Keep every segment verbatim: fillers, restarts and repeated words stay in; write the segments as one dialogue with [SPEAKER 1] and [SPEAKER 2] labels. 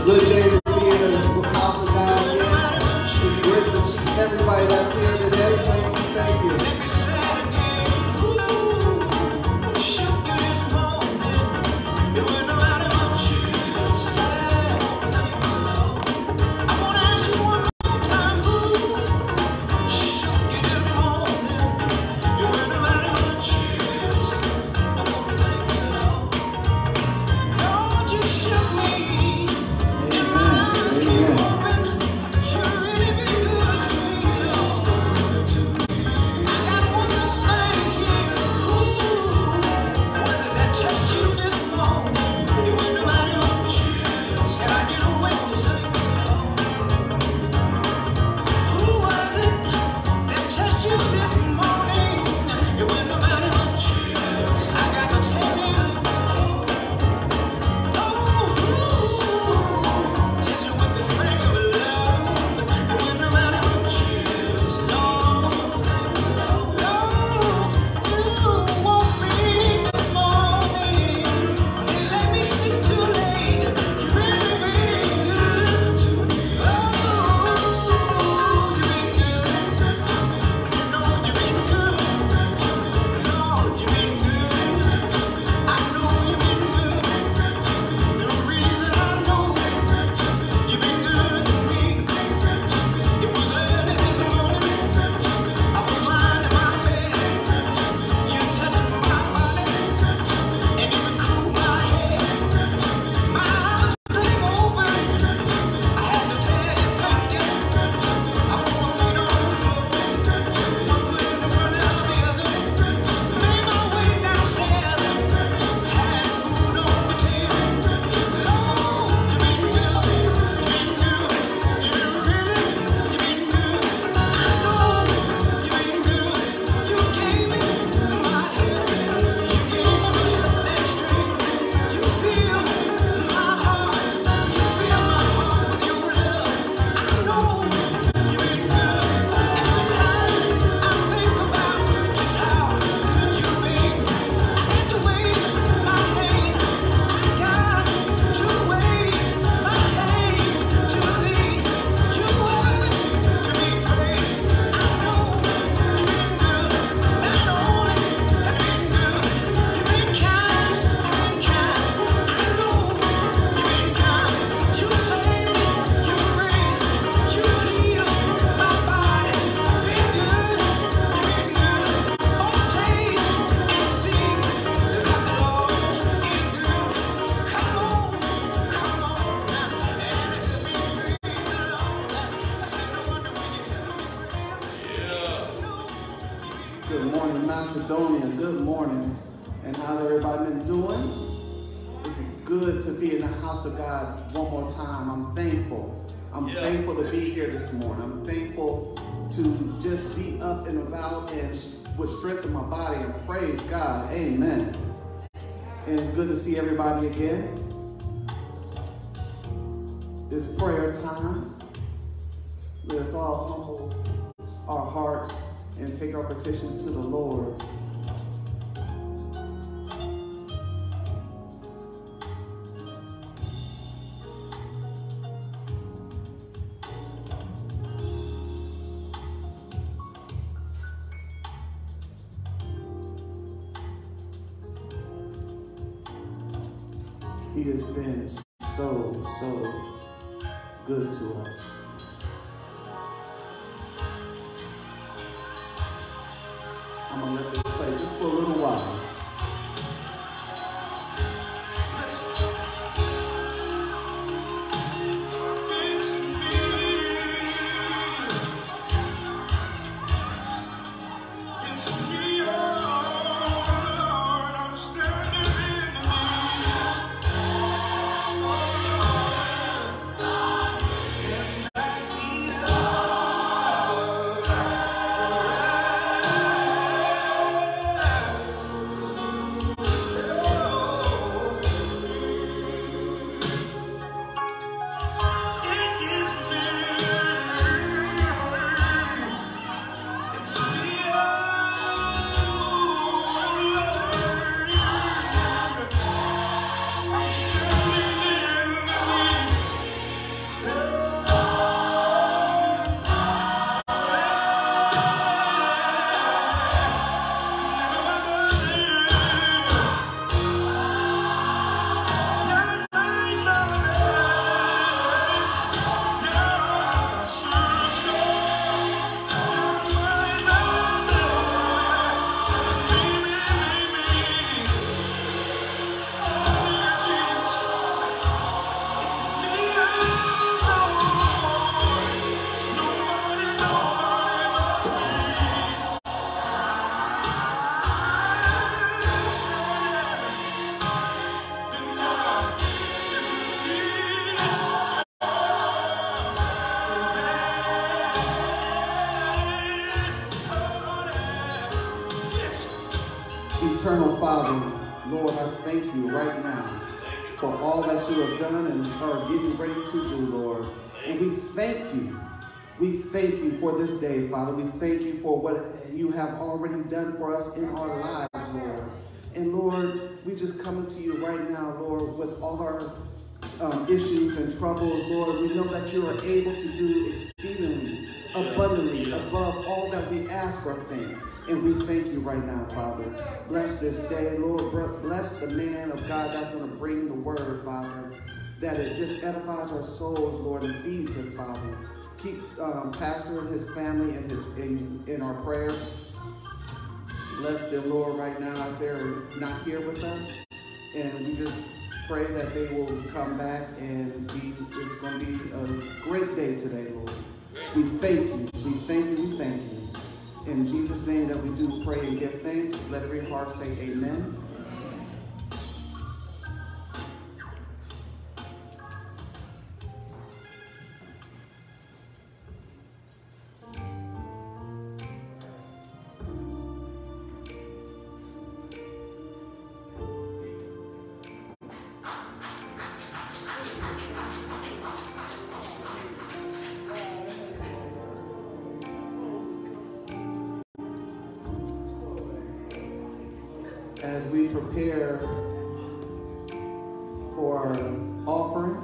[SPEAKER 1] good day to be in the house of God again. It's great to see everybody that's here today. Thank you, thank you. Macedonia, good morning. And how's everybody been doing? It's good to be in the house of God one more time. I'm thankful. I'm yeah. thankful to be here this morning. I'm thankful to just be up and about and with strength in my body and praise God. Amen. And it's good to see everybody again. It's prayer time. Let us all humble our hearts and take our petitions to the Lord. He has been so, so good to us. I'm gonna let this play just for a little while.
[SPEAKER 2] Oh,
[SPEAKER 1] for all that you have done and are getting ready to do, Lord. And we thank you. We thank you for this day, Father. We thank you for what you have already done for us in our lives, Lord. And Lord, we just coming to you right now, Lord, with all our um, issues and troubles, Lord. We know that you are able to do exceedingly, abundantly, above all that we ask or think. And we thank you right now, Father. Bless this day, Lord. Bless the man of God that's going to bring the word, Father. That it just edifies our souls, Lord, and feeds us, Father. Keep um, Pastor and his family in, his, in, in our prayers. Bless them, Lord, right now as they're not here with us. And we just pray that they will come back and be, it's going to be a great day today, Lord. We thank you. We thank you. We thank you. In Jesus' name that we do pray and give thanks. Let every heart say amen. As we prepare for our offering,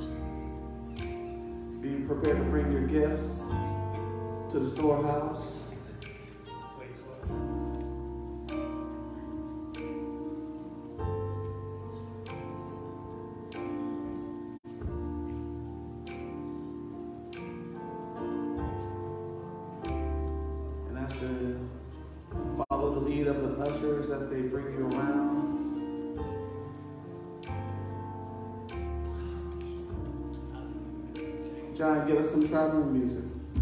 [SPEAKER 1] be prepared to bring your gifts to the storehouse. And as to follow the lead of the ushers as they bring you around. John, give us some traveling music.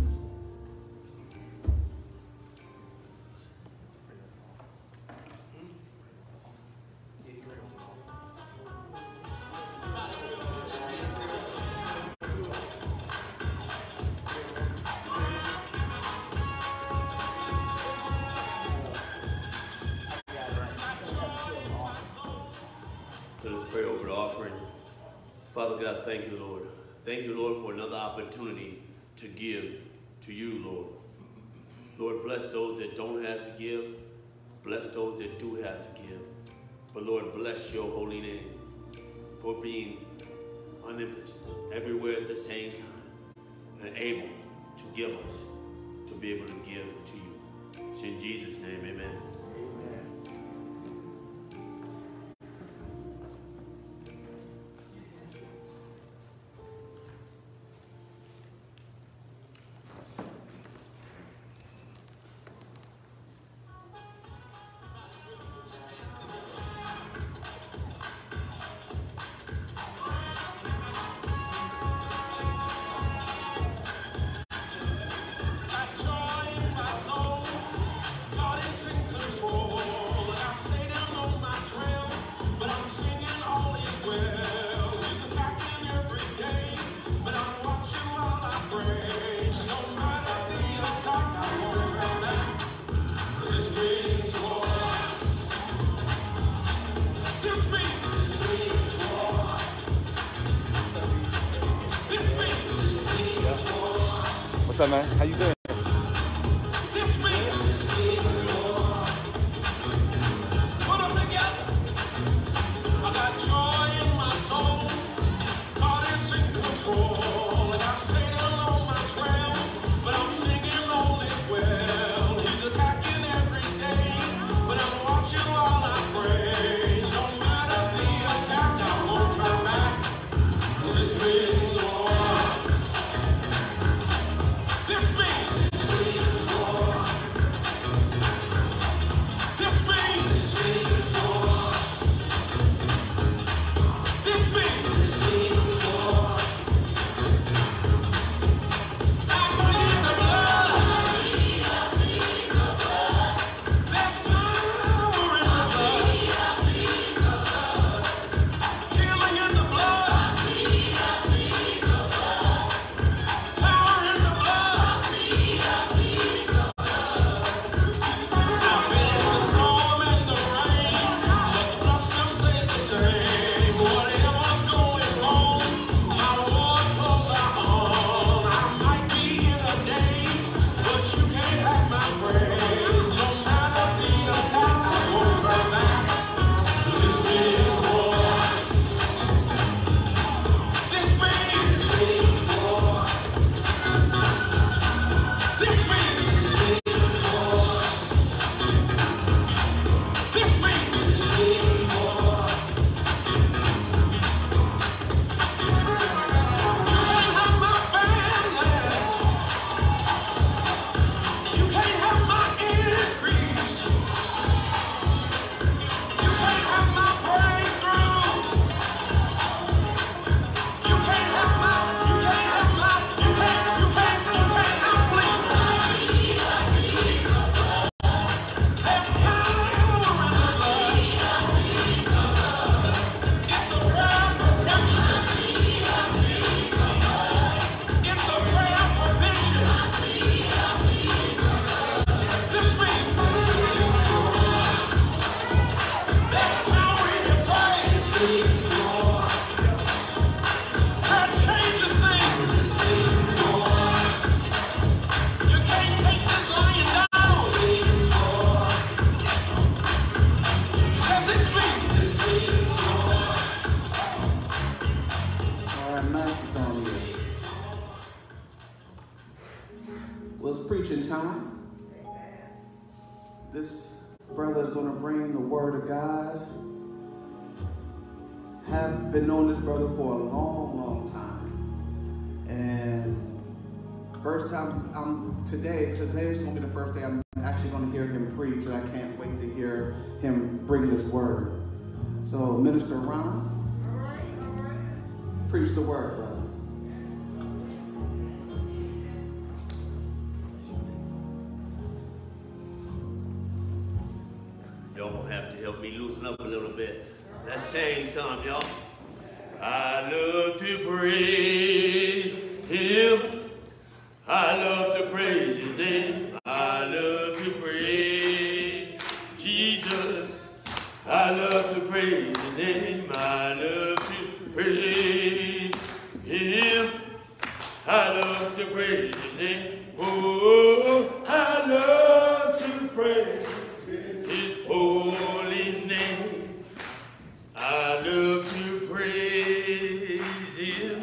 [SPEAKER 2] Let us pray over the offering. Father God, thank you, Lord. Thank you, Lord, for another opportunity to give to you, Lord. Lord, bless those that don't have to give. Bless those that do have to give. But Lord, bless your holy name for being omnipotent everywhere at the same time and able to give us, to be able to give to you. It's in Jesus' name, amen.
[SPEAKER 3] What's up, man? How you doing?
[SPEAKER 4] This means
[SPEAKER 1] preaching time. This brother is going to bring the word of God. Have been knowing this brother for a long, long time. And first time, I'm today, today is going to be the first day I'm actually going to hear him preach, and I can't wait to hear him bring this word. So, Minister Ron, preach the word, brother.
[SPEAKER 2] Y'all gonna have to help me loosen up a little bit. Let's sing some, y'all. I love to praise him. I love to praise his name. I love to praise Jesus. I love to praise his name. I love to praise him. I love to praise his name. Oh, I love to praise his holy name. I love to praise him.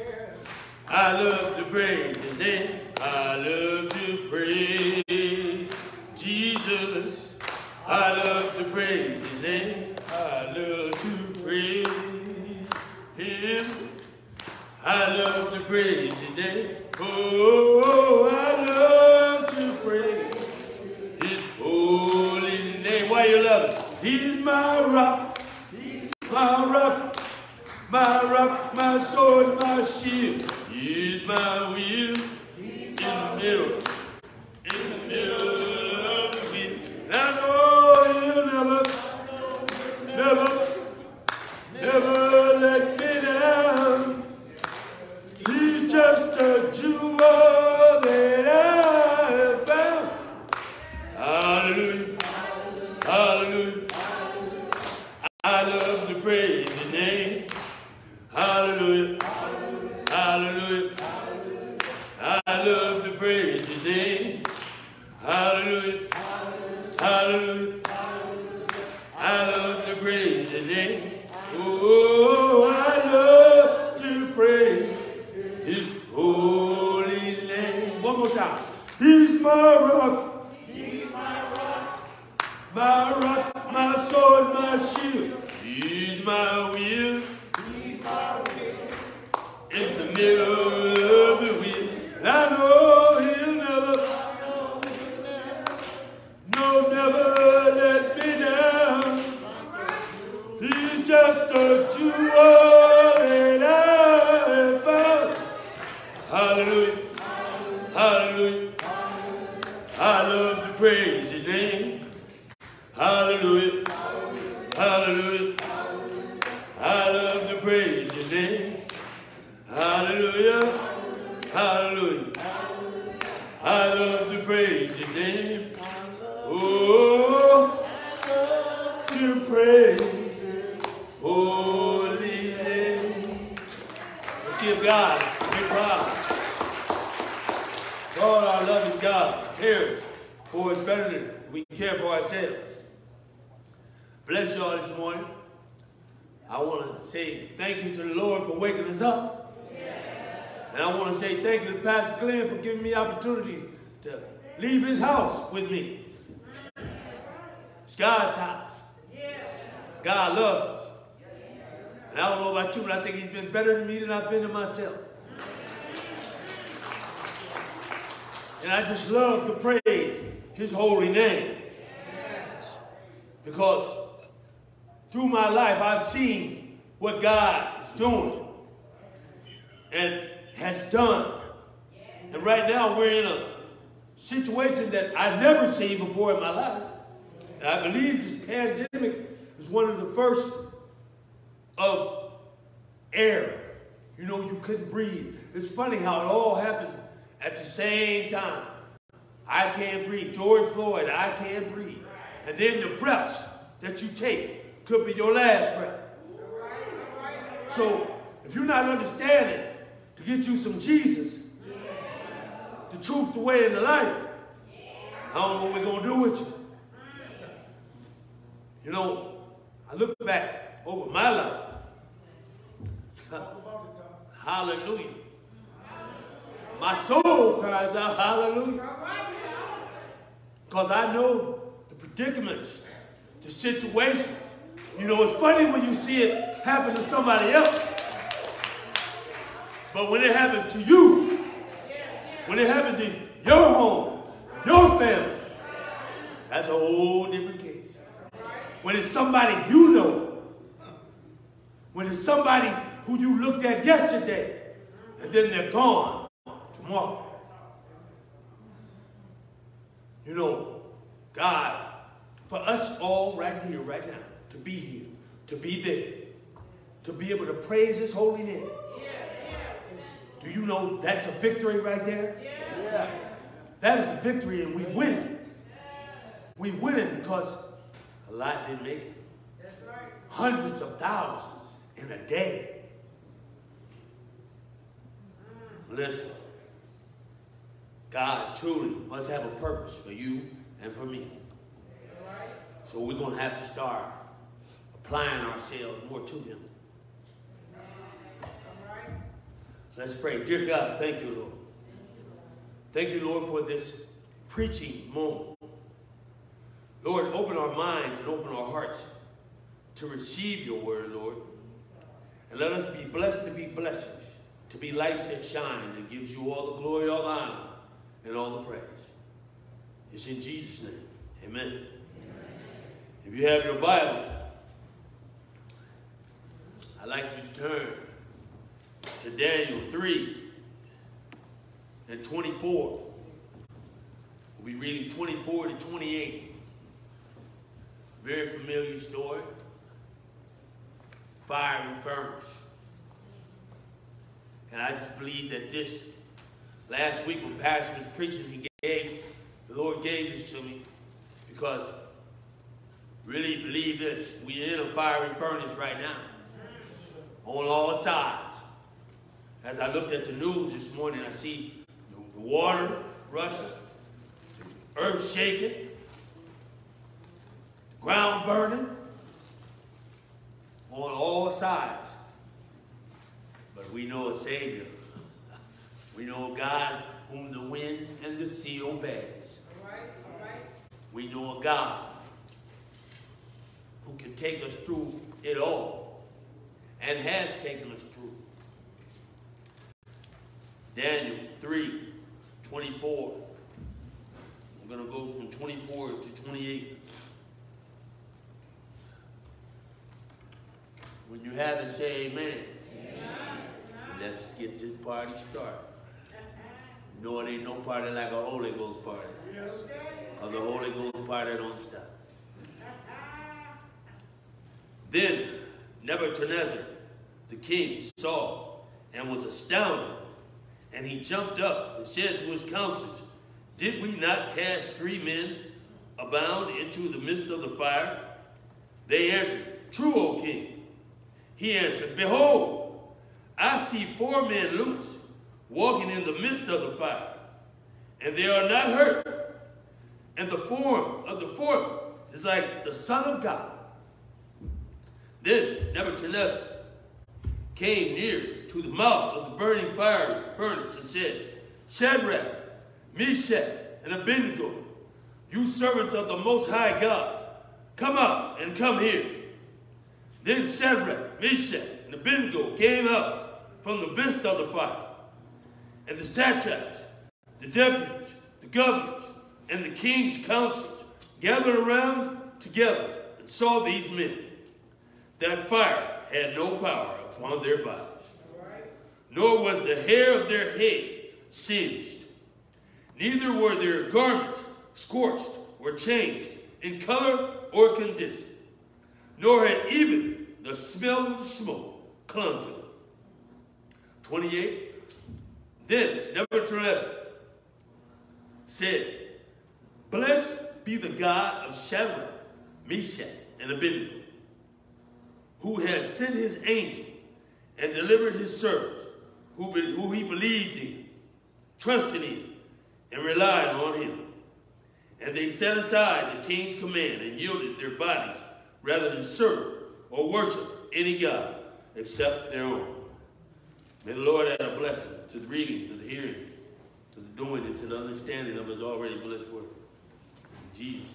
[SPEAKER 2] I love to praise his name. I love to praise Jesus. I love to praise his name. I love to praise him. I love to praise his name. Oh, I love to praise his holy name. Why you love it? He's my rock, my rock, my rock, my sword, my shield. He's my wheel in the middle, in the middle of the wheel. And I know he'll never, never, never let me down. He's just a jewel that I have found. Hallelujah, hallelujah. I love to praise his name. Hallelujah, hallelujah. I love to praise his name. Hallelujah, hallelujah. I love to praise his name. Oh, I love to praise his holy name. One more time. He's my rock. He's my rock. My rock, my sword, my shield. He's my wheel. He's my wheel. In the middle of the wheel. And I know he'll never, no, never let me down. He's just a jewel that I have found. Hallelujah, hallelujah. I love to praise his name. Hallelujah, hallelujah. I love to praise his name. Hallelujah, hallelujah. I love to praise his name. Oh, to praise his holy name. Let's give God a big round. God, our loving God, cares for us better than we care for ourselves. Bless y'all this morning. I want to say thank you to the Lord for waking us up. And I want to say thank you to Pastor Glenn for giving me the opportunity to leave his house with me. It's God's house. God loves us. And I don't know about you, but I think he's been better to me than I've been to myself. And I just love to praise his holy name. Because through my life, I've seen what God is doing and has done. And right now, we're in a situation that I've never seen before in my life. And I believe this pandemic is one of the first of air. You know, you couldn't breathe. It's funny how it all happened at the same time. I can't breathe. George Floyd, I can't breathe. And then the breaths that you take could be your last breath. So if you're not understanding to get you some Jesus, the truth, the way, and the life, I don't know what we're going to do with you. You know, I look back over my life. Hallelujah. My soul cries out, hallelujah. Because I know the predicaments, the situations. You know, it's funny when you see it happen to somebody else. But when it happens to you, when it happens in your home, your family, that's a whole different case. When it's somebody you know, when it's somebody who you looked at yesterday, and then they're gone tomorrow. You know, God, for us all right here, right now, to be here, to be there, to be able to praise His holy name. Do you know that's a victory right there? Yeah. That is a victory, and we win it. We win it because a lot didn't make it. That's right. Hundreds of thousands in a day. Listen, God truly must have a purpose for you and for me. So we're going to have to start applying ourselves more to Him. Let's pray. Dear God, thank you, Lord. Thank you, Lord, for this preaching moment. Lord, open our minds and open our hearts to receive your word, Lord. And let us be blessed to be blessings, to be lights that shine, that gives you all the glory, all the honor, and all the praise. It's in Jesus' name. Amen. Amen. If you have your Bibles, I'd like you to turn to Daniel three and twenty-four. We'll be reading twenty-four to twenty-eight. Very familiar story. Fire and furnace. And I just believe that this, last week when Pastor was preaching, he gave, the Lord gave this to me because really believe this, we're in a fiery furnace right now on all sides. As I looked at the news this morning, I see the water rushing, the earth shaking, the ground burning on all sides. But we know a Savior. We know a God whom the winds and the sea obeys. All right, all right. We know a God who can take us through it all and has taken us through. Daniel three, twenty-four. I'm going to go from twenty-four to twenty-eight. When you have it, say amen. Amen. Let's get this party started. No, it ain't no party like a Holy Ghost party. Yes. Or the Holy Ghost party don't stop. Then Nebuchadnezzar, the king, saw and was astounded. And he jumped up and said to his counselors, did we not cast three men abound into the midst of the fire? They answered, true, O king. He answered, behold, I see four men loose, walking in the midst of the fire, and they are not hurt. And the form of the fourth is like the Son of God. Then Nebuchadnezzar came near to the mouth of the burning fire furnace and said, Shadrach, Meshach, and Abednego, you servants of the Most High God, come out and come here. Then Shadrach, Meshach, and Abednego came out from the midst of the fire. And the satraps, the deputies, the governors, and the king's counselors gathered around together and saw these men. That fire had no power upon their bodies, nor was the hair of their head singed. Neither were their garments scorched or changed in color or condition, nor had even the smell of the smoke clung to them. twenty-eight. Then Nebuchadnezzar said, blessed be the God of Shadrach, Meshach, and Abednego, who has sent his angel and delivered his servants, who, who he believed in, trusted in, and relied on him. And they set aside the king's command and yielded their bodies rather than serve or worship any god except their own. May the Lord add a blessing to the reading, to the hearing, to the doing and to the understanding of his already blessed word. In Jesus'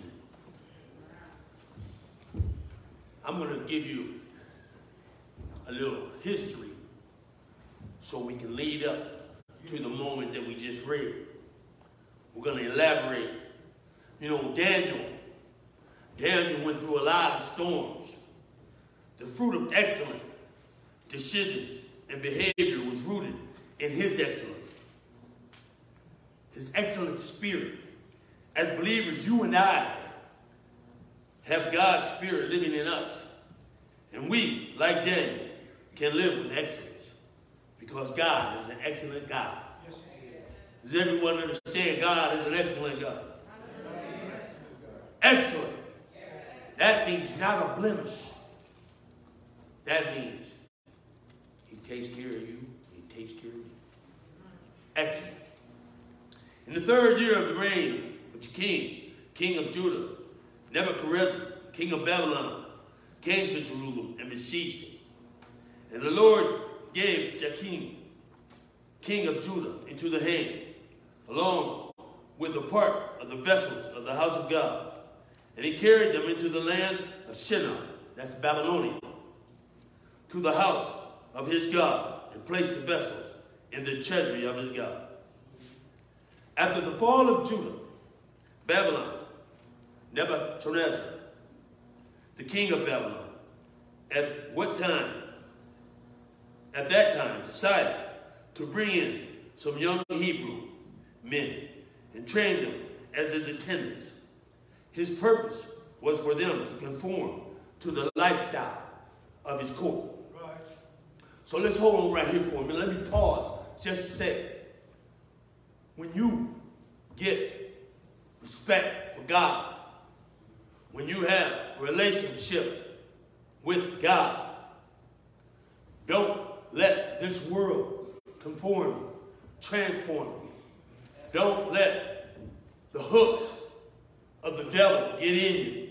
[SPEAKER 2] name. I'm going to give you a little history so we can lead up to the moment that we just read. We're going to elaborate. You know, Daniel, Daniel went through a lot of storms. The fruit of excellent decisions and behavior was rooted in his excellence. His excellent spirit. As believers, you and I have God's spirit living in us. And we, like Daniel, can live with excellence. Because God is an excellent God. Does everyone understand God is an excellent God? Excellent. That means not a blemish. That means he takes care of you, he takes care of me. Excellent. In the third year of the reign of the king, king of Judah, Nebuchadnezzar, king of Babylon, came to Jerusalem and besieged it. And the Lord gave Joachim, king of Judah, into the hand, along with a part of the vessels of the house of God. And he carried them into the land of Shinar, that's Babylonia, to the house of his God, and placed the vessels in the treasury of his God. After the fall of Judah, Babylon, Nebuchadnezzar, the king of Babylon, at what time, at that time, decided to bring in some young Hebrew men and train them as his attendants. His purpose was for them to conform to the lifestyle of his court. Right. So let's hold on right here for a minute. Let me pause just a second. When you get respect for God, when you have a relationship with God, don't let this world conform you, transform you. Don't let the hooks of the devil get in you.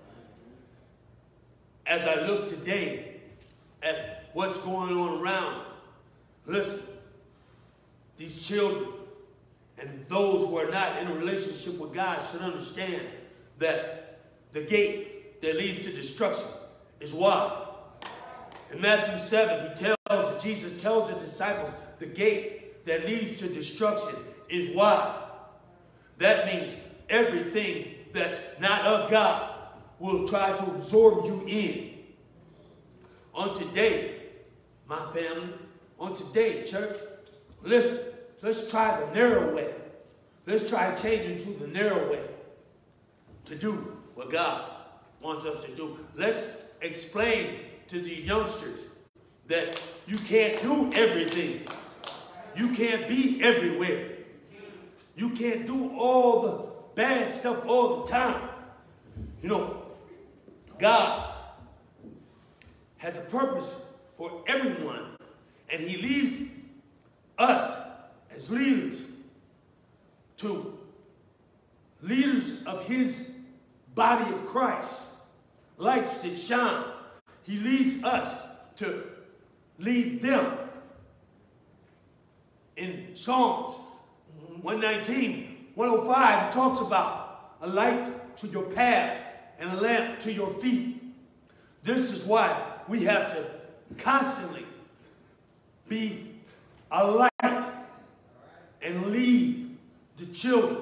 [SPEAKER 2] As I look today at what's going on around, listen, these children and those who are not in a relationship with God should understand that the gate that leads to destruction is wide. In Matthew seven, he tells, Jesus tells the disciples, the gate that leads to destruction is wide. That means everything that's not of God will try to absorb you in. On today, my family, on today, church, listen, let's try the narrow way. Let's try changing to the narrow way to do what God wants us to do. Let's explain to the youngsters that you can't do everything. You can't be everywhere. You can't do all the bad stuff all the time. You know, God has a purpose for everyone, and he leaves us as leaders to leaders of his body of Christ, lights that shine. He leads us to lead them. In Psalms one nineteen, one oh five, it talks about a light to your path and a lamp to your feet. This is why we have to constantly be a light and lead the children.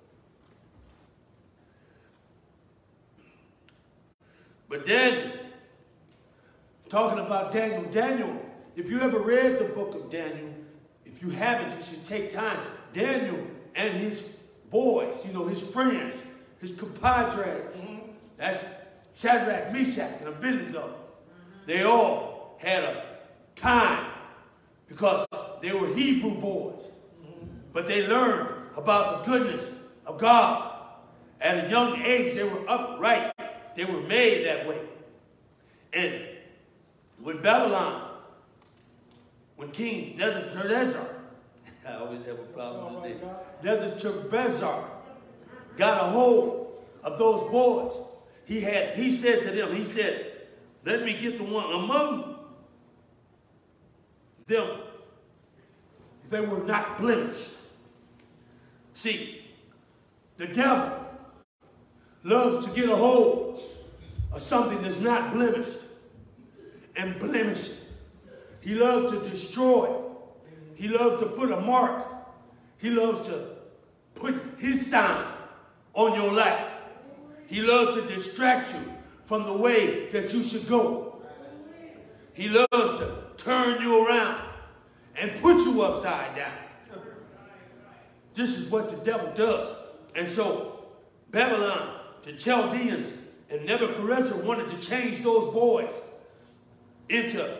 [SPEAKER 2] But Daniel, talking about Daniel, Daniel, if you ever read the book of Daniel, if you haven't, you should take time. Daniel and his boys, you know, his friends, his compadres, mm-hmm. that's Shadrach, Meshach, and Abednego. Mm-hmm. They all had a time because they were Hebrew boys. Mm-hmm. But they learned about the goodness of God. At a young age, they were upright. They were made that way. And when Babylon, when King Nebuchadnezzar, I always have a problem with this, Nebuchadnezzar got a hold of those boys. He had, he said to them, he said, let me get the one among them. They were not blemished. See, the devil loves to get a hold of something that's not blemished and blemish it. He loves to destroy. He loves to put a mark. He loves to put his sign on your life. He loves to distract you from the way that you should go. He loves to turn you around and put you upside down. This is what the devil does. And so Babylon, the Chaldeans, and Nebuchadnezzar wanted to change those boys into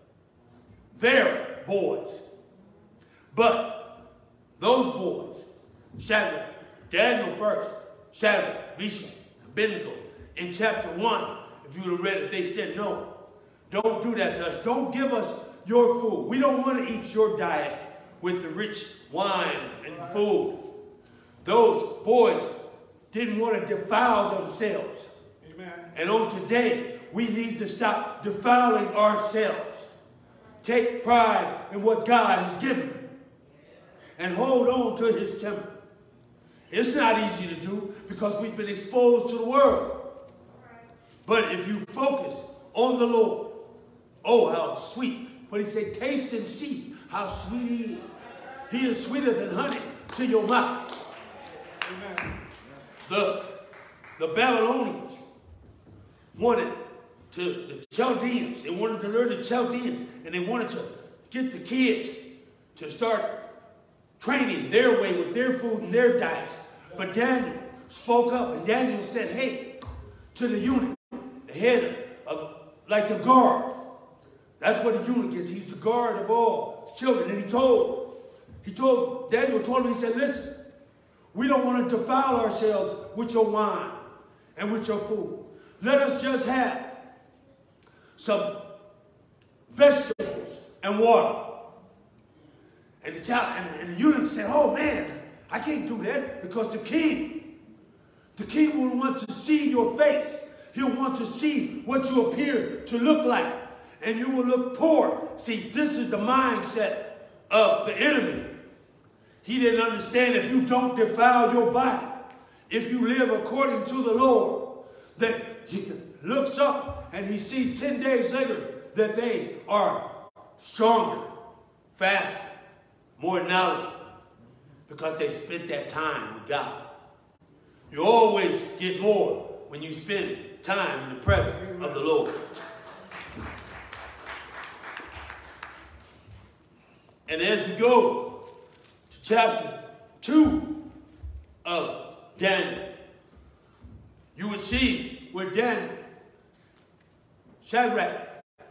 [SPEAKER 2] their boys. But those boys, Shadrach, Daniel first, Shadrach, Meshach, Abednego, in chapter one, if you would have read it, they said, no, don't do that to us. Don't give us your food. We don't want to eat your diet with the rich wine and food. Those boys didn't want to defile themselves. Amen. And on today, we need to stop defiling ourselves. Take pride in what God has given and hold on to his temple. It's not easy to do because we've been exposed to the world. But if you focus on the Lord, oh, how sweet. But he said, taste and see how sweet he is. He is sweeter than honey to your mouth. Amen. The, the Babylonians wanted to, the Chaldeans, they wanted to learn the Chaldeans, and they wanted to get the kids to start training their way with their food and their diets. But Daniel spoke up, and Daniel said, hey, to the eunuch, the head of, like the guard. That's what a eunuch is. He's the guard of all children. And he told, he told, Daniel told him, he said, listen, we don't want to defile ourselves with your wine and with your food. Let us just have some vegetables and water. And the child and, and the eunuch said, oh man, I can't do that because the king, the king will want to see your face. He'll want to see what you appear to look like. And you will look poor. See, this is the mindset of the enemy. He didn't understand if you don't defile your body, if you live according to the Lord, that he looks up and he sees ten days later that they are stronger, faster, more knowledgeable, because they spent that time with God. You always get more when you spend time in the presence of the Lord. And as we go to chapter two of Daniel, you will see where Daniel, Shadrach,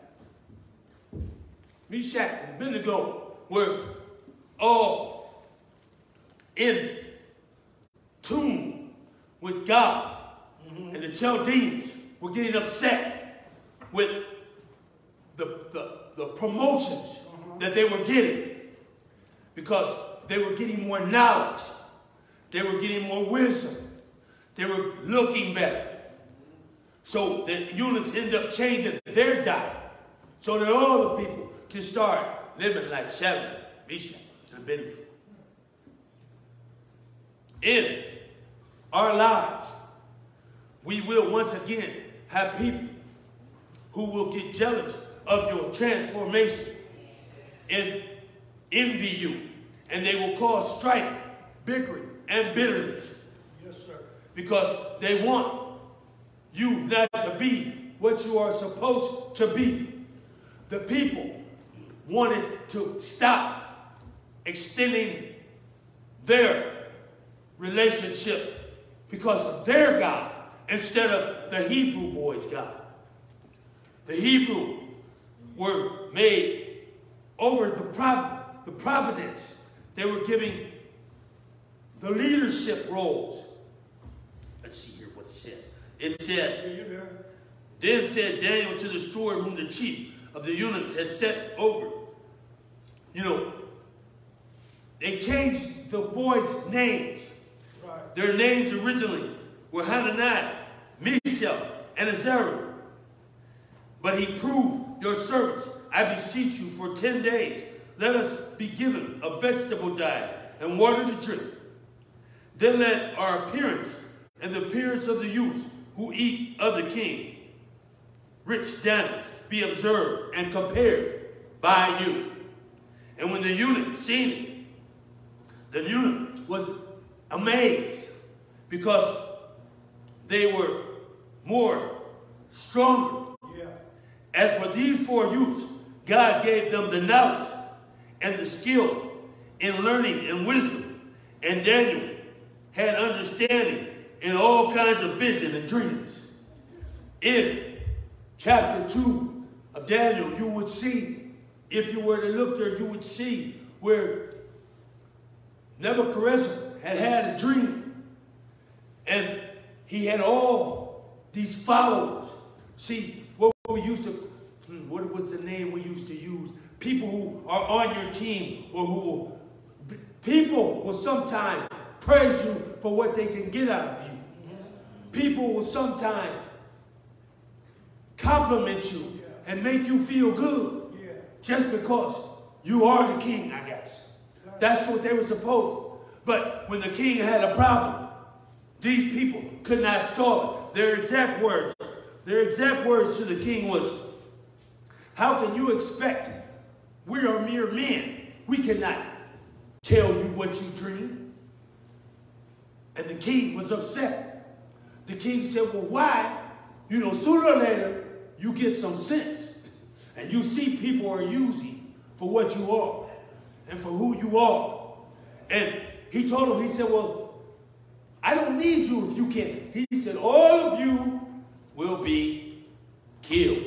[SPEAKER 2] Meshach, and Abednego were all in tune with God. Mm-hmm. And the Chaldeans were getting upset with the, the, the promotions that they were getting, because they were getting more knowledge, they were getting more wisdom, they were looking better. So the eunuchs end up changing their diet so that all the people can start living like Shadrach, Meshach, and Abednego. In our lives, we will once again have people who will get jealous of your transformation and envy you, and they will cause strife, bickering, and bitterness. Yes, sir. Because they want you not to be what you are supposed to be. The people wanted to stop extending their relationship because of their God instead of the Hebrew boys' God. The Hebrew were made over the, prov the providence. They were giving the leadership roles. Let's see here what it says. It says, then said Daniel to the steward whom the chief of the eunuchs had set over. You know, they changed the boys' names. Right. Their names originally were Hananiah, Mishael, and Azariah. But he proved your servants, I beseech you, for ten days, let us be given a vegetable diet and water to drink.
[SPEAKER 4] Then let our appearance and the appearance of the youths who eat of the king, rich Daniels, be observed and compared by you. And when the eunuch seen it, the eunuch was amazed because they were more stronger. Yeah. As for these four youths, God gave them the knowledge and the skill in learning and wisdom. And Daniel had understanding in all kinds of vision and dreams. In chapter two of Daniel, you would see, if you were to look there, you would see where Nebuchadnezzar had had a dream. And he had all these followers. See, what we used to, what was the name we used to use? People who are on your team, or who will, people will sometimes praise you for what they can get out of you. People will sometimes compliment you and make you feel good just because you are the king, I guess. That's what they were supposed. But when the king had a problem, these people could not solve it. Their exact words, their exact words to the king was, how can you expect? We are mere men. We cannot tell you what you dream. And the king was upset. The king said, well, why? You know, sooner or later, you get some sense. And you see people are using you for what you are and for who you are. And he told him, he said, well, I don't need you if you can't. He said, all of you will be killed.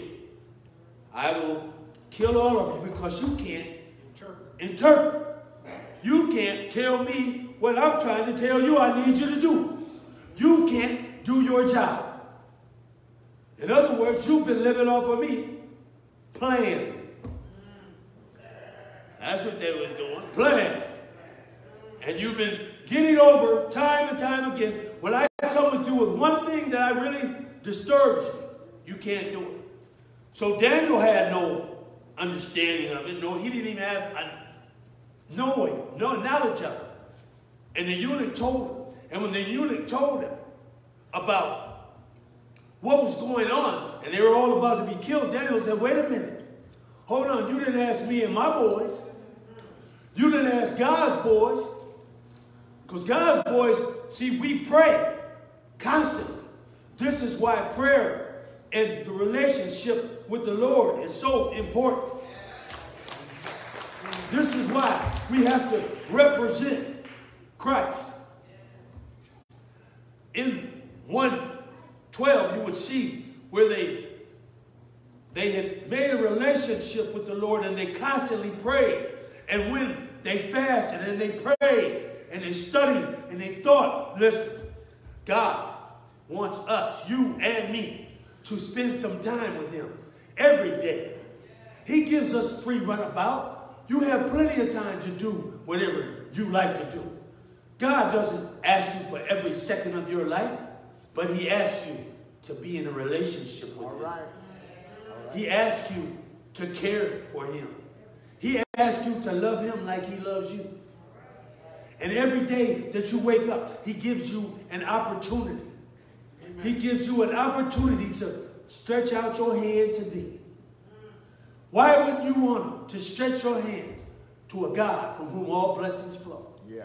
[SPEAKER 4] I will kill all of you because you can't interpret. You can't tell me what I'm trying to tell you I need you to do. You can't do your job. In other words, you've been living off of me, playing.
[SPEAKER 2] That's what they were doing.
[SPEAKER 4] Playing. And you've been getting over time and time again. When I come with you with one thing that I really disturbs me, you can't do it. So Daniel had no understanding of it. No, he didn't even have a knowing, no knowledge of it. And the eunuch told him. And when the eunuch told him about what was going on, and they were all about to be killed, Daniel said, wait a minute. Hold on, you didn't ask me and my boys. You didn't ask God's boys. Because God's boys, see, we pray constantly. This is why prayer and the relationship with the Lord is so important. This is why we have to represent Christ. In one twelve, you would see where they, they had made a relationship with the Lord and they constantly prayed. And when they fasted and they prayed and they studied and they thought, listen, God wants us, you and me, to spend some time with him every day. He gives us free runabout. You have plenty of time to do whatever you like to do. God doesn't ask you for every second of your life, but he asks you to be in a relationship with him. All right. He asks you to care for him. He asks you to love him like he loves you. And every day that you wake up, he gives you an opportunity. Amen. He gives you an opportunity to stretch out your hand to thee. Why wouldn't you want to stretch your hands to a God from whom all blessings flow? Yeah.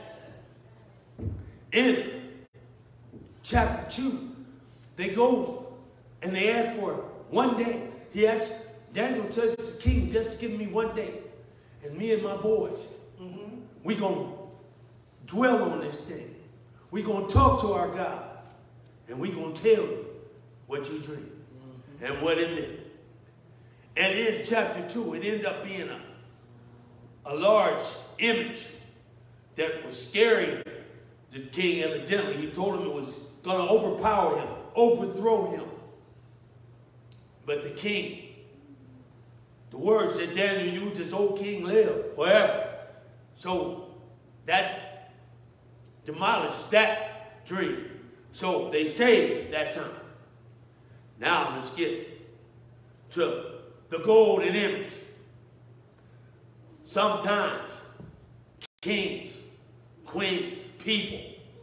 [SPEAKER 4] In chapter two, they go and they ask for one day. He asks, Daniel tells the king, just give me one day. And me and my boys, mm-hmm. we going to dwell on this thing. We're going to talk to our God. And we're going to tell you what you dreamed mm-hmm. and what it meant. And in chapter two, it ended up being a, a large image that was scaring the king evidently. He told him it was going to overpower him, overthrow him. But the king, the words that Daniel used is, "O king, live forever." So that demolished that dream. So they saved that time. Now let's get to the golden image. Sometimes kings, queens, people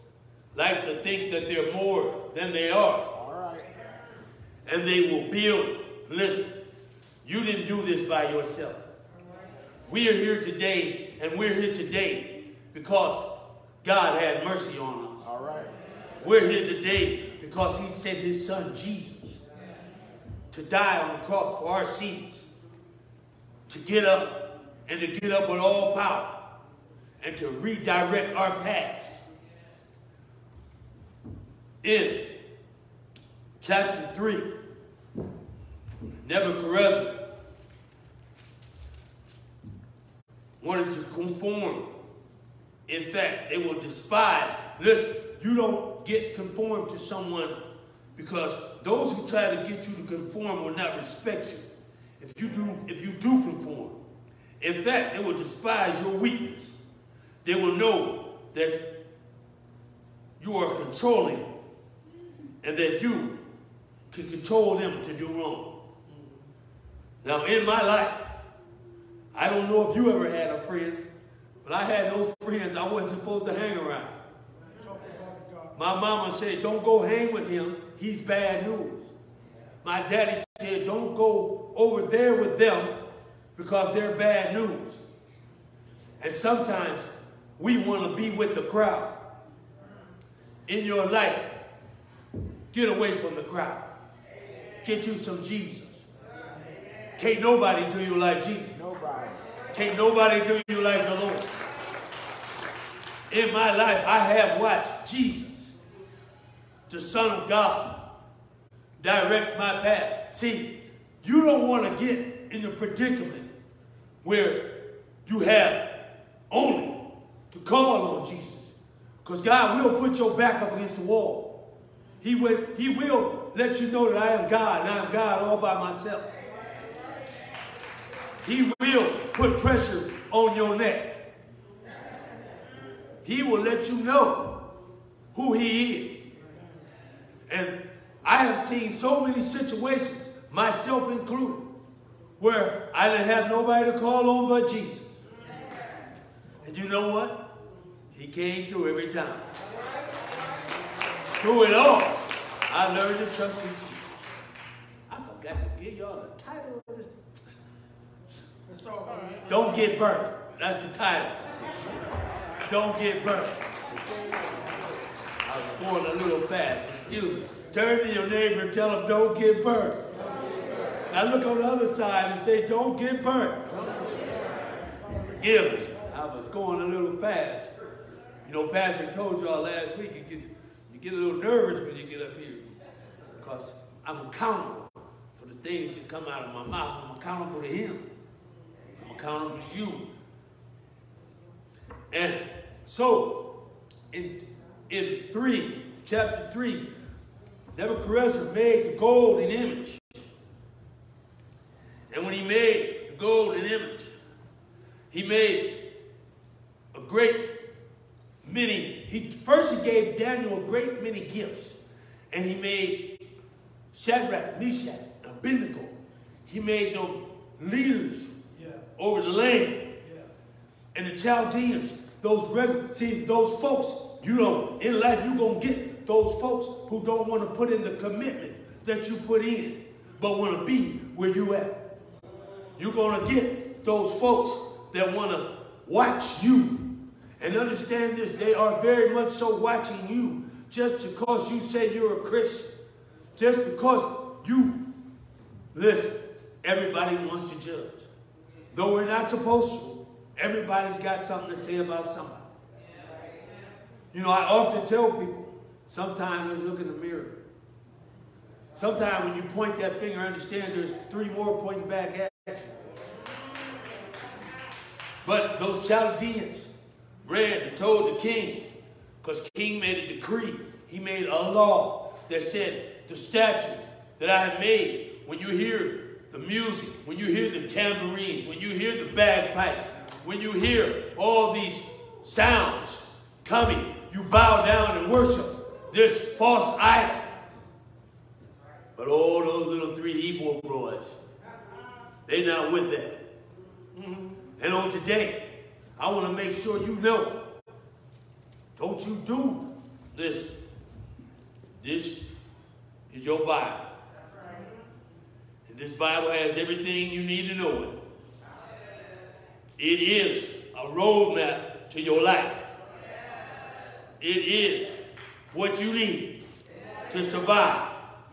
[SPEAKER 2] like to think that they're more than they are.
[SPEAKER 3] All right.
[SPEAKER 2] And they will build. Listen, you didn't do this by yourself. We are here today, and we're here today because God had mercy on us.
[SPEAKER 3] All right.
[SPEAKER 2] We're here today because he sent his son Jesus to die on the cross for our sins, to get up and to get up with all power and to redirect our paths. In chapter three, Nebuchadnezzar wanted to conform. In fact, they will despise. Listen, you don't get conformed to someone because those who try to get you to conform will not respect you. If you do, if you do conform, in fact, they will despise your weakness. They will know that you are controlling and that you can control them to do wrong. Now, in my life, I don't know if you ever had a friend, but I had those friends I wasn't supposed to hang around. My mama said, don't go hang with him. He's bad news. My daddy said, don't go over there with them because they're bad news. And sometimes we want to be with the crowd. In your life, get away from the crowd. Get you some Jesus. Can't nobody do you like Jesus.
[SPEAKER 3] Nobody.
[SPEAKER 2] Can't nobody do you like the Lord. In my life, I have watched Jesus, the Son of God, direct my path. See, you don't want to get in the predicament where you have only to call on Jesus. Because God will put your back up against the wall. He will, he will let you know that I am God and I am God all by myself. He will put pressure on your neck. He will let you know who he is. And I have seen so many situations, myself included, where I didn't have nobody to call on but Jesus. And you know what? He came through every time. Through it all, I learned to trust in Jesus. I forgot to give y'all the title of this. Don't get burnt. That's the title. Don't get burnt. I was going a little fast. Excuse me. Turn to your neighbor and tell him, don't get burnt. Now look on the other side and say, don't get burnt. Forgive me. I was going a little fast. You know, Pastor told y'all last week, you get, you get a little nervous when you get up here because I'm accountable for the things that come out of my mouth. I'm accountable to him. I'm accountable to you. And so, in, in three, chapter three, Nebuchadnezzar made the golden image. And when he made the golden image, he made a great many, he, first he gave Daniel a great many gifts. And he made Shadrach, Meshach, and Abednego. He made them leaders yeah. over the land. Yeah. And the Chaldeans, those regular, see, those folks, you know, in life you're going to get those folks who don't want to put in the commitment that you put in, but want to be where you at. You're going to get those folks that want to watch you. And understand this, they are very much so watching you just because you say you're a Christian. Just because you, listen, everybody wants to judge. Though we're not supposed to, everybody's got something to say about somebody. You know, I often tell people, sometimes let's look in the mirror. Sometimes when you point that finger, understand there's three more pointing back at you. But those Chaldeans ran and told the king, because king made a decree. He made a law that said the statue that I have made, when you hear the music, when you hear the tambourines, when you hear the bagpipes, when you hear all these sounds coming, you bow down and worship this false idol. But all those little three Hebrew boys, they're not with that. Mm-hmm. And on today, I want to make sure you know, don't you do listen, this is your Bible. And this Bible has everything you need to know in it. It is a roadmap to your life. It is what you need to survive.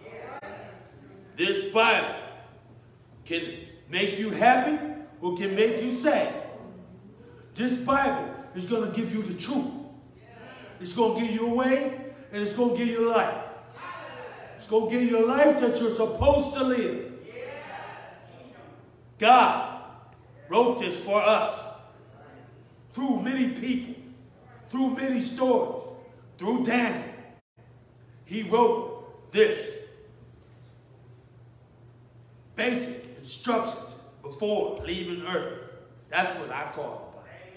[SPEAKER 2] This Bible can make you happy or can make you sad. This Bible is going to give you the truth. It's going to give you a way, and it's going to give you life. It's going to give you a life that you're supposed to live. God wrote this for us through many people, through many stories, through Daniel. He wrote this basic instructions before leaving earth. That's what I call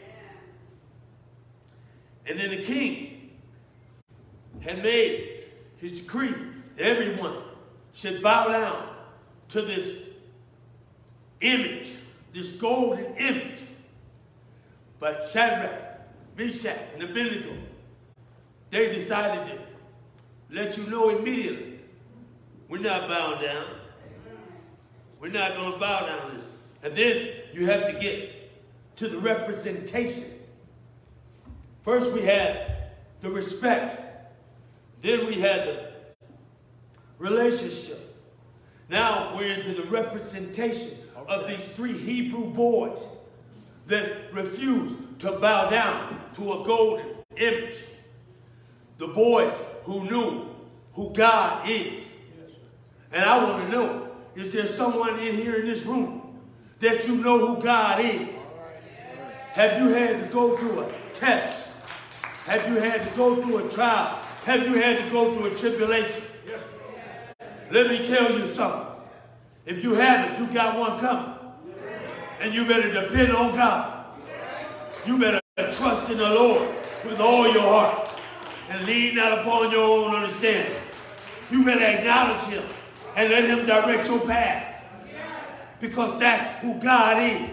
[SPEAKER 2] it. And then the king had made his decree that everyone should bow down to this image, this golden image. But Shadrach, Meshach, and Abednego, they decided to let you know immediately, we're not bowing down. We're not going to bow down to this. And then you have to get to the representation. First we had the respect. Then we had the relationship. Now we're into the representation of these three Hebrew boys that refused to bow down to a golden image. The boys who knew who God is. And I want to know, is there someone in here in this room that you know who God is? Have you had to go through a test? Have you had to go through a trial? Have you had to go through a tribulation? Let me tell you something. If you haven't, you got one coming. And you better depend on God. You better trust in the Lord with all your heart and lean not upon your own understanding. You better acknowledge him and let him direct your path, because that's who God is.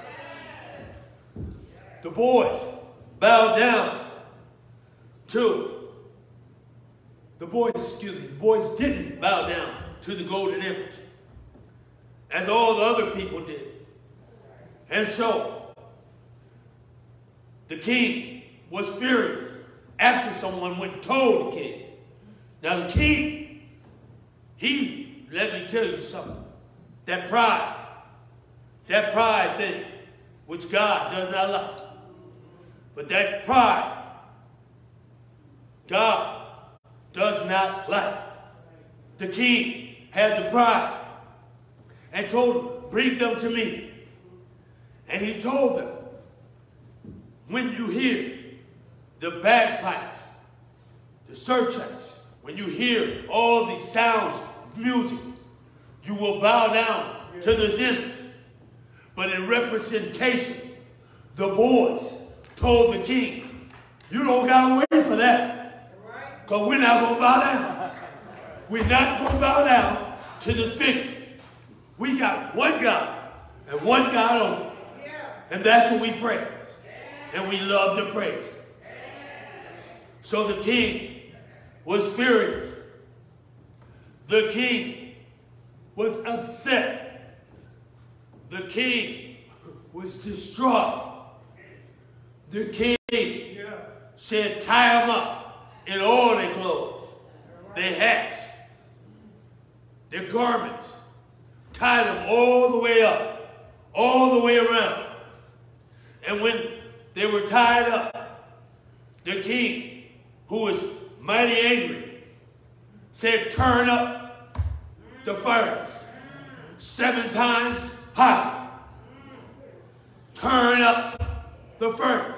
[SPEAKER 2] The boys bowed down to, the boys, excuse me, the boys didn't bow down to the golden image, as all the other people did. And so, the king was furious after someone went and told the king. Now the king, he, let me tell you something, that pride, that pride thing, which God does not like, but that pride, God does not like. The king had the pride and told them, bring them to me. And he told them, when you hear the bagpipes, the surcharge, when you hear all these sounds of music, you will bow down to this image. But in representation, the boys told the king, you don't got to wait for that, because we're not going to bow down. We're not going to bow down to this figure. We got one God and one God only. And that's what we praise. And we love to praise him. So the king was furious. The king was upset. The king was distraught. The king said, tie them up in all their clothes, their hats, their garments. Tie them all the way up, all the way around. And when they were tied up, the king, who was mighty angry, said, turn up the furnace seven times higher. Turn up the furnace.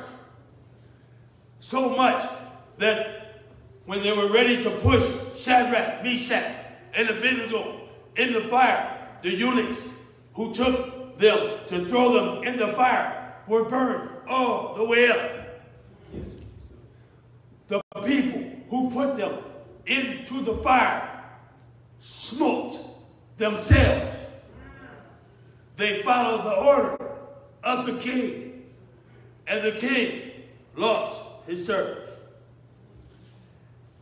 [SPEAKER 2] So much that when they were ready to push Shadrach, Meshach, and Abednego in the fire, the eunuchs who took them to throw them in the fire were burned all the way up. The people who put them into the fire smoked themselves. They followed the order of the king, and the king lost his service.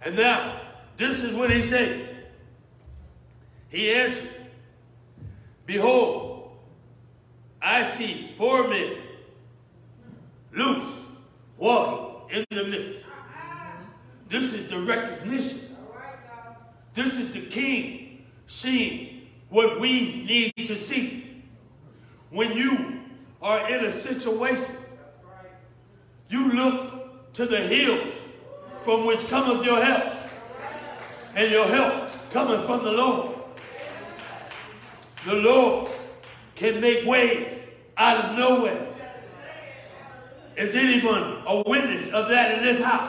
[SPEAKER 4] And now, this is what he said. He answered, behold, I see four men loose, walking in the midst. This is the recognition. This is the king seeing what we need to see. When you are in a situation, you look to the hills from which cometh your help. And your help cometh from the Lord. The Lord can make ways out of nowhere. Is anyone a witness of that in this house?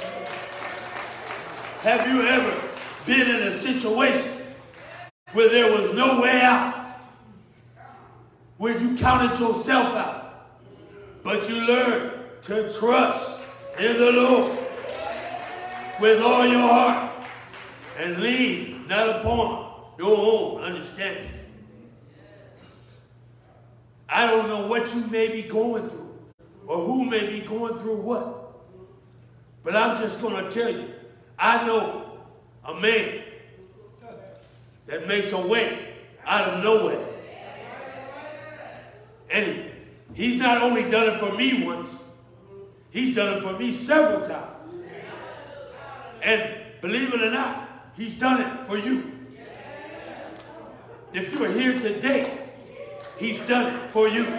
[SPEAKER 4] Have you ever been in a situation where there was no way out? Where you counted yourself out, but you learned to trust in the Lord with all your heart and lean not upon your own understanding. I don't know what you may be going through or who may be going through what, but I'm just going to tell you, I know a man that makes a way out of nowhere. And he's not only done it for me once, he's done it for me several times. And believe it or not, he's done it for you. If you're here today, he's done it for you.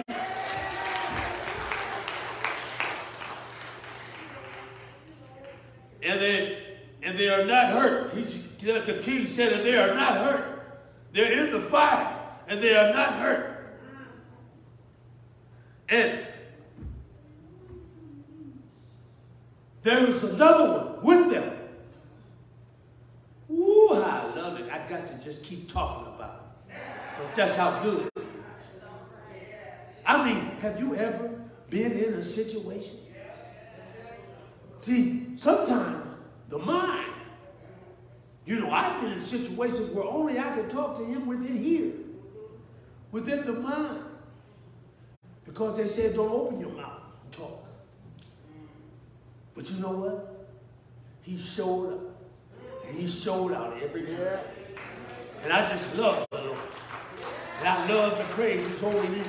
[SPEAKER 4] And they, and they are not hurt. He's, the king said that they are not hurt. They're in the fire, and they are not hurt. And there was another one with them. Ooh, I love it. I got to just keep talking about it. But that's how good it is. I mean, have you ever been in a situation? See, sometimes the mind, you know, I've been in situations where only I can talk to him within here, within the mind. Because they said, don't open your mouth and talk. But you know what? He showed up. And he showed out every time. And I just love the Lord. And I love to praise his holy name.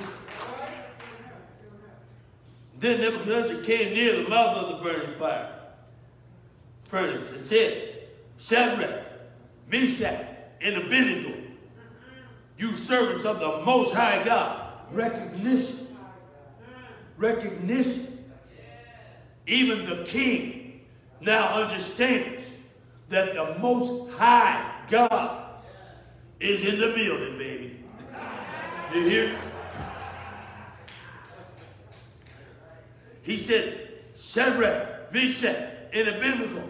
[SPEAKER 4] Then Nebuchadnezzar came near the mouth of the burning fire furnace and said, Shadrach, Meshach, and Abednego, you servants of the Most High God, recognition. Recognition. Even the king now understands that the Most High God is in the building, baby. You hear? He said, Shadrach, Meshach, and Abednego,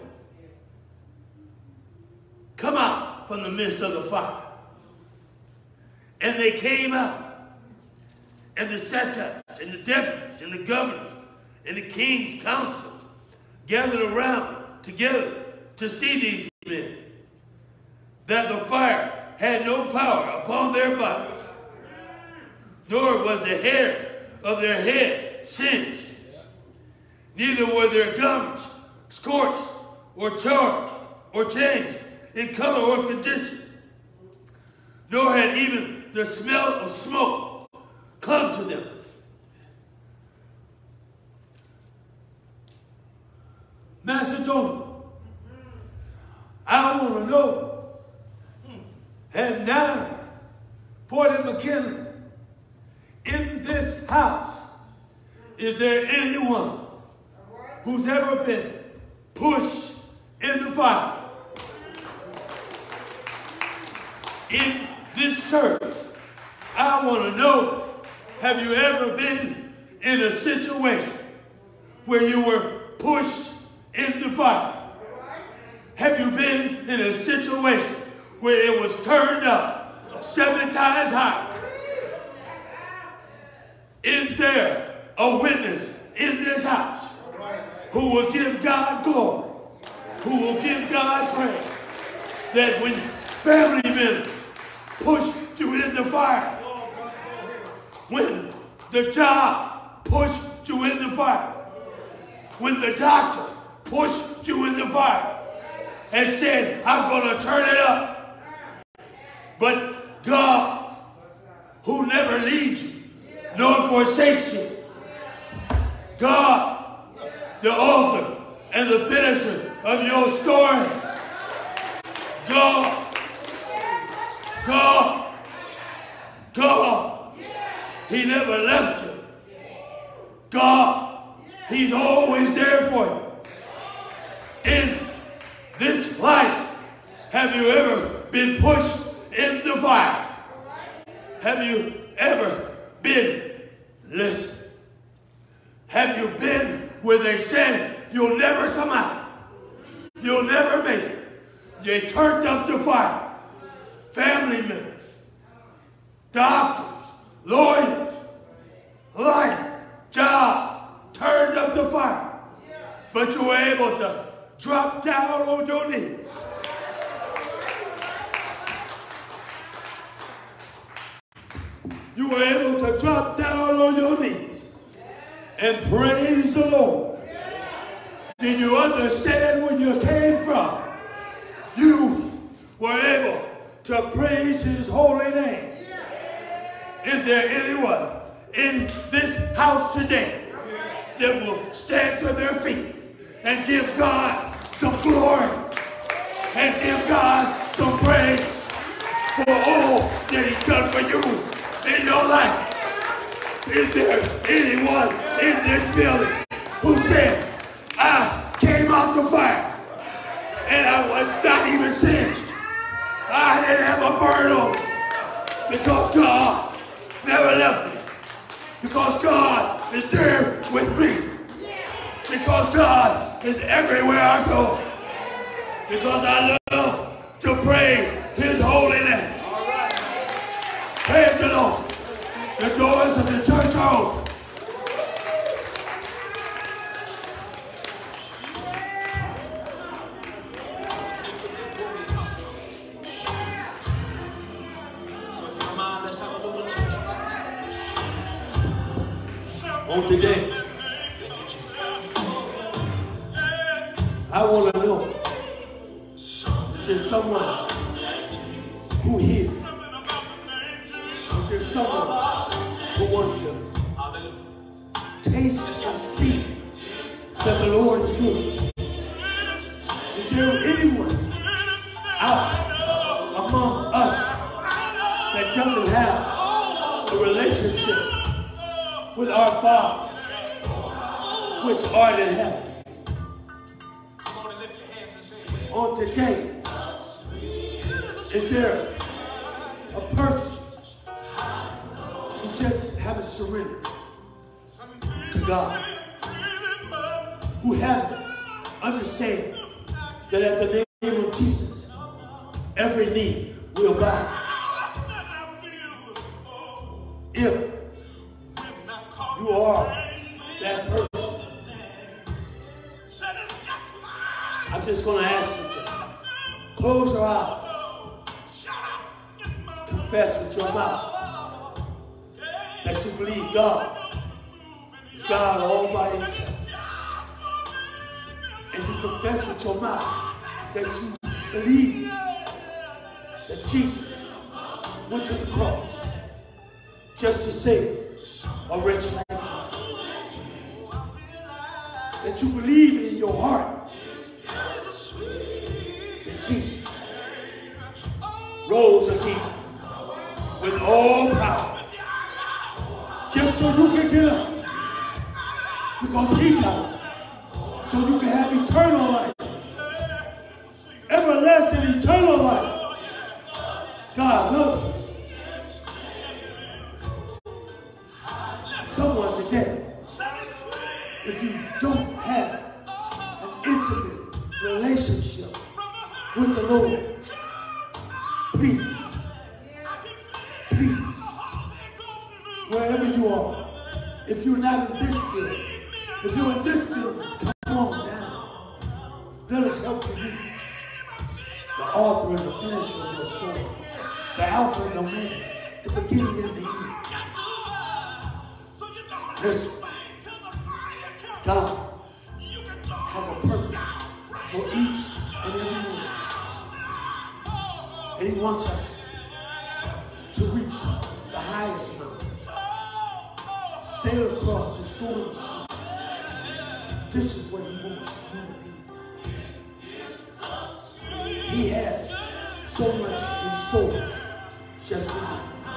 [SPEAKER 4] come out from the midst of the fire. And they came out. And the satraps, and the deputies, and the governors, and the king's counselors gathered around together to see these men, that the fire had no power upon their bodies, nor was the hair of their head singed, neither were their garments scorched, or charged, or changed in color or condition, nor had even the smell of smoke come to them. Macedonia, I want to know, have nine Fort McKinley in this house, is there anyone who's ever been pushed in the fire? In this church, I want to know, have you ever been in a situation where you were pushed in the fire? Have you been in a situation where it was turned up seven times higher? Is there a witness in this house who will give God glory, who will give God praise, that when family members push you in the fire, when the job pushed you in the fire, when the doctor pushed you in the fire, and said, I'm going to turn it up. But God, who never leaves you, nor forsakes you, God, the author and the finisher of your story, God, God, God, he never left you. God, he's always there for you. In this life, have you ever been pushed in the fire? Have you ever been, listen, have you been where they said you'll never come out? You'll never make it. They turned up the fire. Family members, doctors, lawyers, life, job, turned up the fire. But you were able to drop down on your knees. You were able to drop down on your knees and praise the Lord. Did you understand where you came from? You were able to praise his holy name. Is there anyone in this house today that will stand to their feet and give God some glory and give God some praise for all that he's done for you in your life? Is there anyone in this building who said, I came out the fire and I was not even singed? I didn't have a burn on me because God never left me. Because God is there with me. Because God is everywhere I go. Because I love to praise his holy name. Praise the Lord. The doors of the church are open. On today, I want to know that there's someone who hears. That there's someone who wants to taste and see that the Lord is good. Is there anyone out among us that doesn't have a relationship with our Father, which art in heaven? On today, is there a person who just haven't surrendered to God, who haven't understand that at the name of Jesus, every knee will bow? If you are that person, I'm just going to ask you to close your eyes, confess with your mouth that you believe God is God all by himself, and you confess with your mouth that you believe that Jesus went to the cross just to save a wretch like you. That you believe in your heart that Jesus rose again with all power, just so you can get up, because he got up, so you can have eternal life, everlasting eternal life. God loves us. Someone today, if you don't have an intimate relationship with the Lord, please, please, wherever you are, if you're not in this building, if you're in this building, come on down. Let us help you meet the author and the finisher of your story, the Alpha and the Omega, the beginning and the end. Listen, God has a purpose for each and every one. wants us to reach the highest mountain. Sail across the stormy sea. This is what he wants you to be. He has so much in store just for you.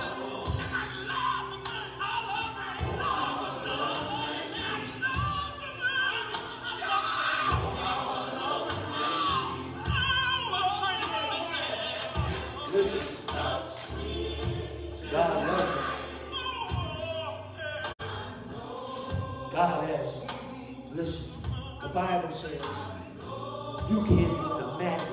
[SPEAKER 4] Listen, God loves us. God has, listen, the Bible says you can't even imagine.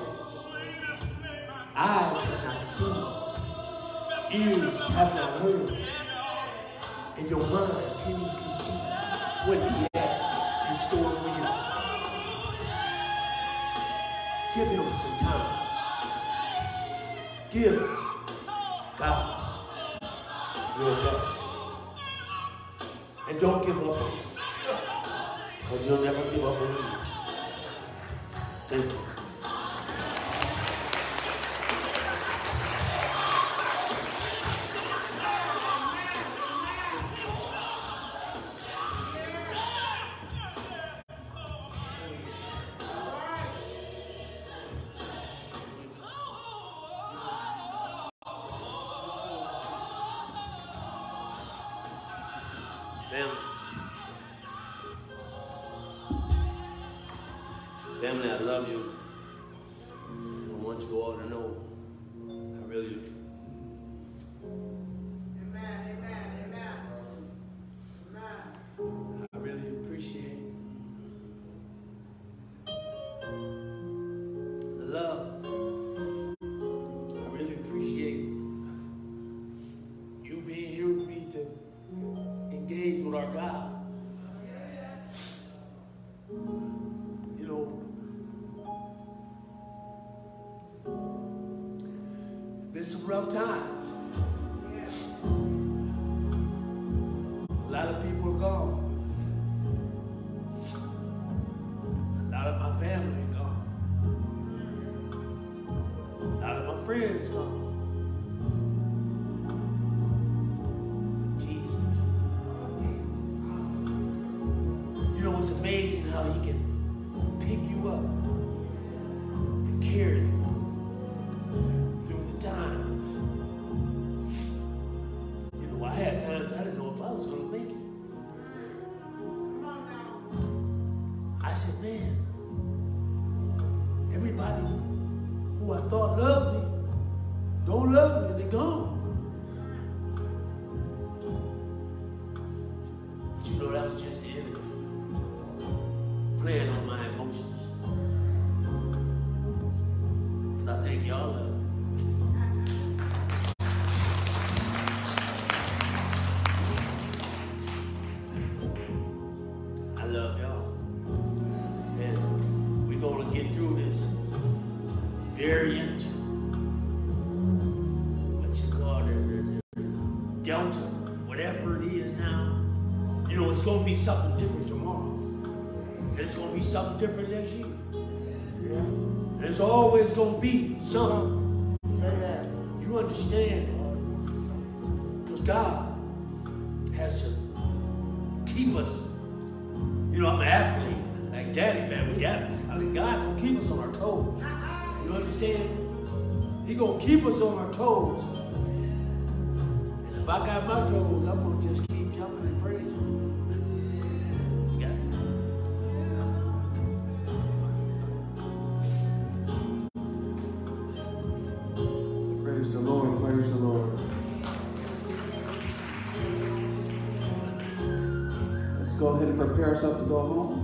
[SPEAKER 4] Eyes have not seen, ears have not heard, and your mind can't even conceive what he has in store for you. Give him some time. Give God your best. And don't give up on him, because he'll never give up on you. Thank you.
[SPEAKER 2] Family. Family, I love you. And I want you all to know I really do.
[SPEAKER 5] Amen, amen, amen. Amen.
[SPEAKER 4] I really appreciate the love. I really appreciate you being here with me to engage with our God. You know, it's been some rough times. A lot of people are gone. A lot of my family are gone. A lot of my friends gone. It's amazing how he can pick you up and carry you through the times. You know, I had times I didn't know if I was going to make it. I said, man, everybody who I thought loved me don't love me, they're gone. But you know, that was just the enemy playing on my emotions. Because I think y'all love me. I love y'all. And we're going to get through this variant, what you call it, Delta, whatever it is now. You know, it's going to be something different tomorrow. And it's going to be something different next year. Yeah. And it's always going to be something. You understand? Because God has to keep us. You know, I'm an athlete, like Daddy, man. We have, I mean, God going to keep us on our toes. You understand? He going to keep us on our toes. And if I got my toes, I'm going to just keep jumping and praising.
[SPEAKER 1] Praise the Lord, praise the Lord. Let's go ahead and prepare ourselves to go home.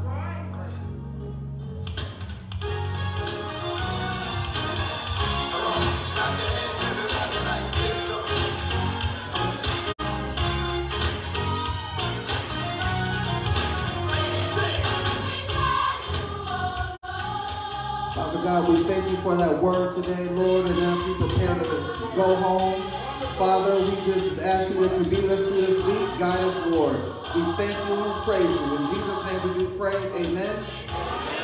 [SPEAKER 1] Father God, we thank you for that word today, Lord, and as we prepare to go home, Father, we just ask you that you be with us through this week. Guide us, Lord. We thank you and praise you. In Jesus' name we do pray. Amen.